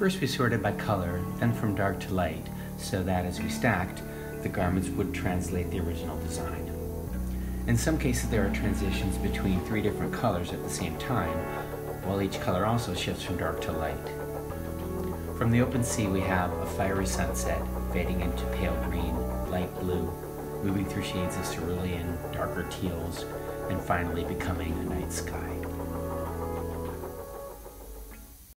First we sorted by color, then from dark to light, so that as we stacked, the garments would translate the original design. In some cases there are transitions between 3 different colors at the same time, while each color also shifts from dark to light. From the open sea we have a fiery sunset, fading into pale green, light blue, moving through shades of cerulean, darker teals, and finally becoming a night sky.